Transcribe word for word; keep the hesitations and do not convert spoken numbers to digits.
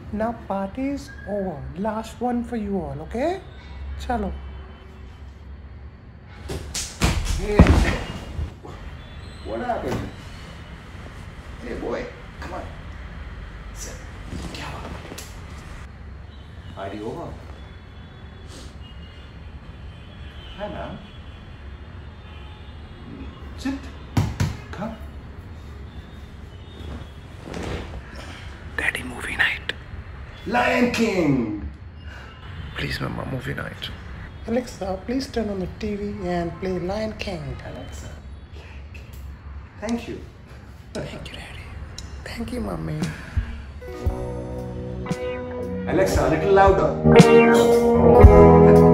Now party is over. Last one for you all, okay? Chalo. Hey, what happened? Hey boy, come on. Sit. Get up. Party over. Hi, ma'am. Sit. Come. Daddy, movie night. Lion King. Please, Mama, movie night. Alexa, please turn on the T V and play Lion King. Alexa. Thank you. Thank you, Daddy. Thank you, Mommy. Alexa, a little louder.